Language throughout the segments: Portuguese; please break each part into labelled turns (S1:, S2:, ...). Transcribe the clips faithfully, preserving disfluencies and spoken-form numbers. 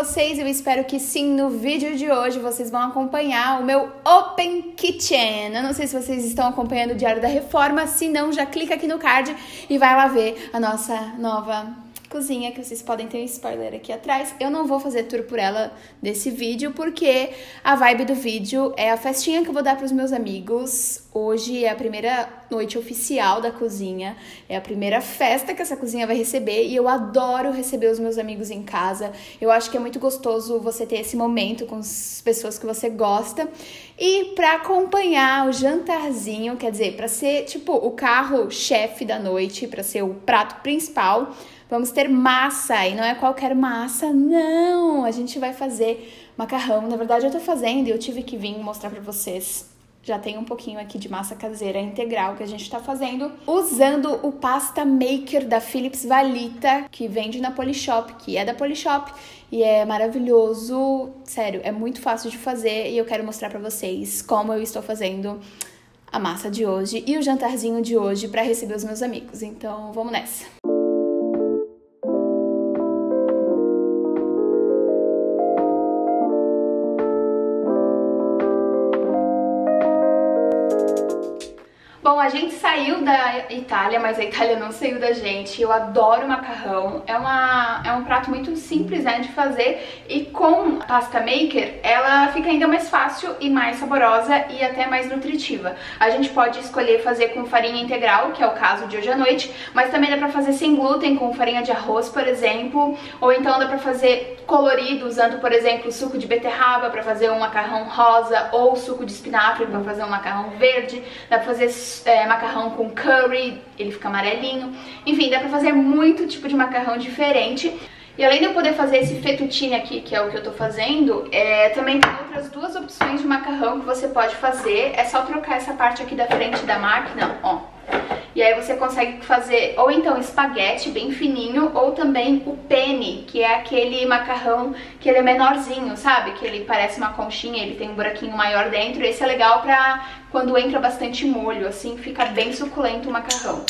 S1: vocês? Eu espero que sim. No vídeo de hoje vocês vão acompanhar o meu Open Kitchen. Eu não sei se vocês estão acompanhando o Diário da Reforma, se não, já clica aqui no card e vai lá ver a nossa nova cozinha, que vocês podem ter um spoiler aqui atrás. Eu não vou fazer tour por ela desse vídeo, porque a vibe do vídeo é a festinha que eu vou dar para os meus amigos. Hoje é a primeira noite oficial da cozinha, é a primeira festa que essa cozinha vai receber e eu adoro receber os meus amigos em casa. Eu acho que é muito gostoso você ter esse momento com as pessoas que você gosta. E para acompanhar o jantarzinho, quer dizer, para ser tipo o carro-chefe da noite, para ser o prato principal, vamos ter massa, e não é qualquer massa, não! A gente vai fazer macarrão. Na verdade, eu tô fazendo e eu tive que vir mostrar pra vocês. Já tem um pouquinho aqui de massa caseira integral que a gente tá fazendo usando o Pasta Maker da Philips Valita, que vende na Polishop, que é da Polishop, e é maravilhoso. Sério, é muito fácil de fazer e eu quero mostrar pra vocês como eu estou fazendo a massa de hoje e o jantarzinho de hoje pra receber os meus amigos. Então, vamos nessa! Bom, a gente saiu da Itália, mas a Itália não saiu da gente. Eu adoro macarrão. É, uma, é um prato muito simples, né, de fazer. E com a Pasta Maker, ela fica ainda mais fácil e mais saborosa e até mais nutritiva. A gente pode escolher fazer com farinha integral, que é o caso de hoje à noite, mas também dá pra fazer sem glúten, com farinha de arroz, por exemplo. Ou então dá pra fazer colorido, usando, por exemplo, suco de beterraba para fazer um macarrão rosa, ou suco de espinafre para fazer um macarrão verde. Dá pra fazer É, macarrão com curry, ele fica amarelinho. Enfim, dá pra fazer muito tipo de macarrão diferente. E além de eu poder fazer esse fettuccine aqui, que é o que eu tô fazendo, é, também tem outras duas opções de macarrão que você pode fazer. É só trocar essa parte aqui da frente da máquina, ó. E aí você consegue fazer ou então espaguete bem fininho, ou também o penne, que é aquele macarrão que ele é menorzinho, sabe? Que ele parece uma conchinha, ele tem um buraquinho maior dentro. Esse é legal pra quando entra bastante molho, assim fica bem suculento o macarrão.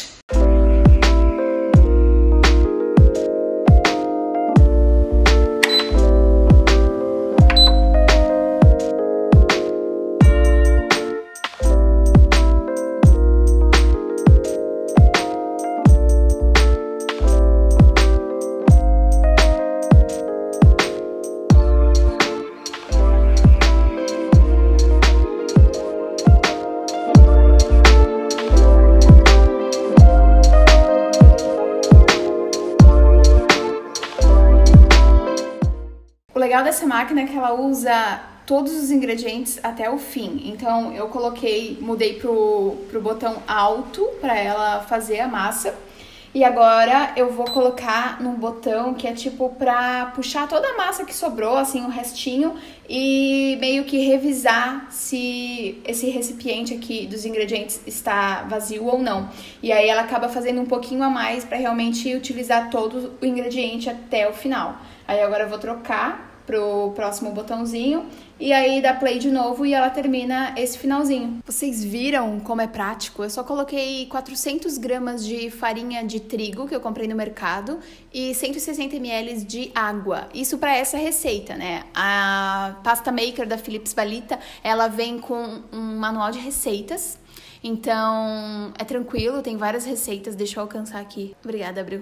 S1: O legal dessa máquina é que ela usa todos os ingredientes até o fim. Então eu coloquei, mudei pro, pro botão alto para ela fazer a massa. E agora eu vou colocar num botão que é tipo pra puxar toda a massa que sobrou, assim, o restinho, e meio que revisar se esse recipiente aqui dos ingredientes está vazio ou não. E aí ela acaba fazendo um pouquinho a mais pra realmente utilizar todo o ingrediente até o final. Aí agora eu vou trocar pro próximo botãozinho e aí dá play de novo e ela termina esse finalzinho. Vocês viram como é prático? Eu só coloquei quatrocentas gramas de farinha de trigo que eu comprei no mercado e cento e sessenta mililitros de água. Isso para essa receita, né? A Pasta Maker da Philips Valita, ela vem com um manual de receitas. Então é tranquilo, tem várias receitas. Deixa eu alcançar aqui. Obrigada, Abril.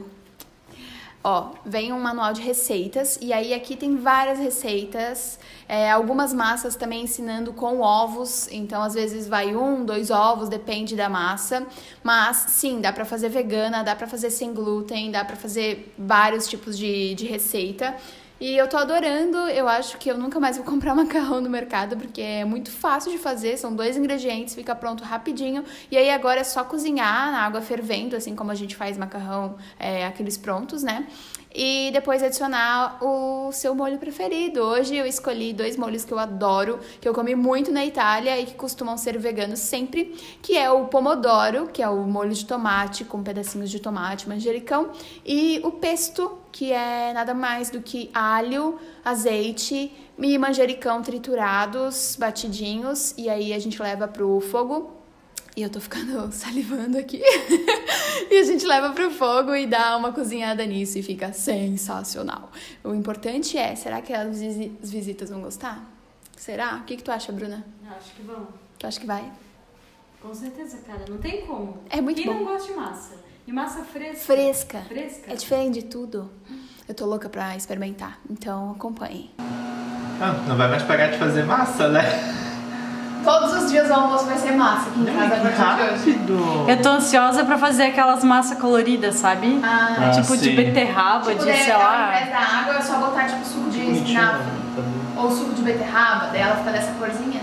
S1: Ó, vem um manual de receitas e aí aqui tem várias receitas, é, algumas massas também ensinando com ovos, então às vezes vai um, dois ovos, depende da massa, mas sim, dá pra fazer vegana, dá pra fazer sem glúten, dá pra fazer vários tipos de, de receita. E eu tô adorando, eu acho que eu nunca mais vou comprar macarrão no mercado, porque é muito fácil de fazer, são dois ingredientes, fica pronto rapidinho. E aí agora é só cozinhar na água fervendo, assim como a gente faz macarrão, é, aqueles prontos, né? E depois adicionar o seu molho preferido. Hoje eu escolhi dois molhos que eu adoro, que eu comi muito na Itália e que costumam ser veganos sempre, que é o pomodoro, que é o molho de tomate com pedacinhos de tomate, manjericão, e o pesto, que é nada mais do que alho, azeite e manjericão triturados, batidinhos, e aí a gente leva pro fogo E eu tô ficando salivando aqui. E a gente leva pro fogo e dá uma cozinhada nisso e fica sensacional. O importante é, será que as visitas vão gostar? Será? O que que tu acha, Bruna?
S2: Eu acho que vão.
S1: Tu acha que vai?
S2: Com certeza, cara. Não tem como.
S1: É muito
S2: Quem
S1: bom.
S2: Quem não gosta de massa? E massa fresca.
S1: Fresca.
S2: Fresca.
S1: É diferente de tudo. Eu tô louca pra experimentar. Então, acompanhem.
S3: Ah, não vai mais parar de fazer massa, né?
S1: Todos os dias o almoço vai ser massa aqui em casa a partir de hoje.
S2: Eu tô ansiosa pra fazer aquelas massas coloridas, sabe?
S1: Ah,
S2: tipo
S3: sim.
S2: de beterraba,
S1: tipo,
S2: de
S1: daí,
S2: sei
S1: ao
S2: lá.
S1: invés da água é só botar tipo suco de espinafre ou suco de beterraba, daí ela fica dessa corzinha.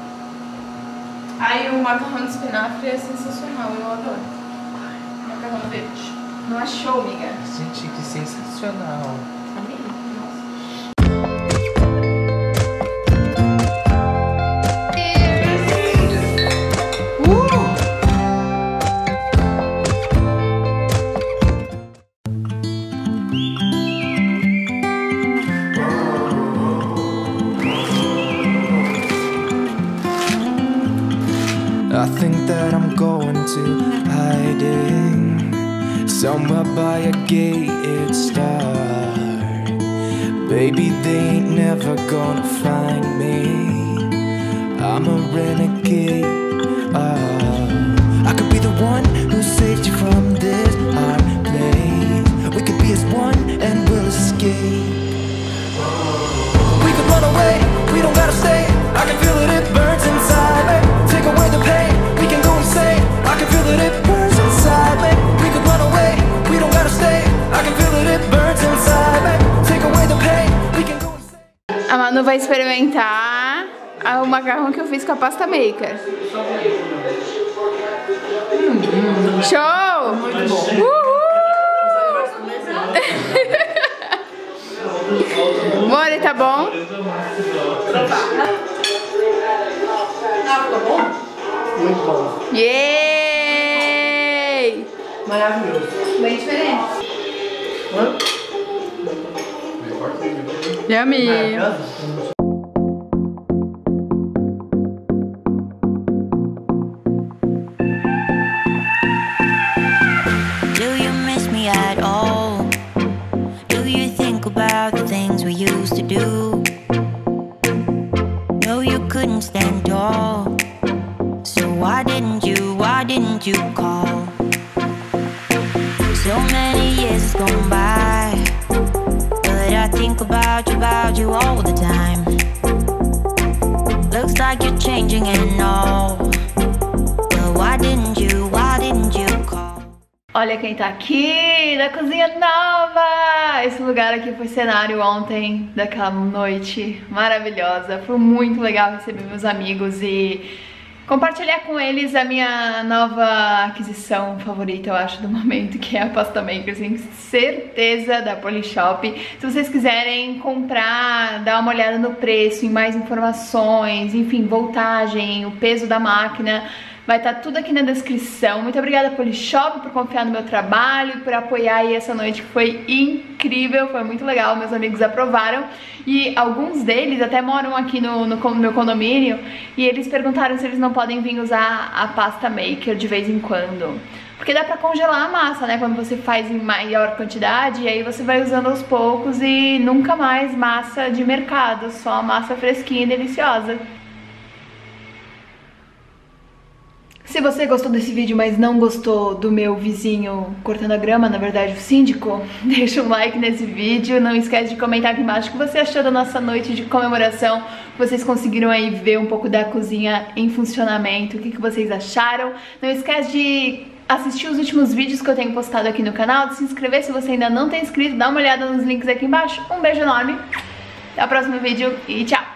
S4: Aí o macarrão de espinafre é sensacional, eu adoro. Macarrão verde.
S1: Não achou, amiga?
S3: Gente, que sensacional.
S1: Amei.
S5: I think that I'm going to hiding somewhere by a gated star. Baby, they ain't never gonna find me. I'm a renegade. Oh, I could be the one who saved you from this hard place. We could be as one and we'll escape. We could run away, we don't gotta stay. I can feel it, it burns inside me. Take away the pain, we can go insane. I can feel it, it burns inside me. We could run away, we don't gotta stay. I can feel it, it burns inside me. Take away the pain, we can go insane.
S1: A Manu vai experimentar o macarrão que eu fiz com a pasta maker. Hum, show! Uhul! Mori, tá bom?
S4: Ah, ficou bom?
S3: Muito bom.
S1: Yay!
S4: Maravilhoso.
S1: Bem diferente.
S2: Yummy!
S6: Do you miss me at all? Do you think about the things we used to do? No, you couldn't stand tall. So why didn't you, why didn't you call? So many years has gone by, but I think about you, about you all the time. Looks like you're changing and all, but why didn't you, why didn't you call?
S1: Olha quem tá aqui na cozinha nova! Esse lugar aqui foi cenário ontem daquela noite maravilhosa. Foi muito legal receber meus amigos e compartilhar com eles a minha nova aquisição favorita, eu acho, do momento, que é a pasta maker, tenho certeza, da Polishop. Se vocês quiserem comprar, dar uma olhada no preço, em mais informações, enfim, voltagem, o peso da máquina, vai estar tudo aqui na descrição. Muito obrigada, Polishop, por confiar no meu trabalho e por apoiar aí essa noite, que foi incrível, foi muito legal, meus amigos aprovaram. E alguns deles até moram aqui no, no, no meu condomínio, e eles perguntaram se eles não podem vir usar a pasta maker de vez em quando. Porque dá pra congelar a massa, né, quando você faz em maior quantidade, e aí você vai usando aos poucos e nunca mais massa de mercado, só massa fresquinha e deliciosa. Se você gostou desse vídeo, mas não gostou do meu vizinho cortando a grama, na verdade o síndico, deixa um like nesse vídeo. Não esquece de comentar aqui embaixo o que você achou da nossa noite de comemoração. Vocês conseguiram aí ver um pouco da cozinha em funcionamento, o que, que vocês acharam. Não esquece de assistir os últimos vídeos que eu tenho postado aqui no canal, de se inscrever se você ainda não tem inscrito, dá uma olhada nos links aqui embaixo. Um beijo enorme, até o próximo vídeo e tchau!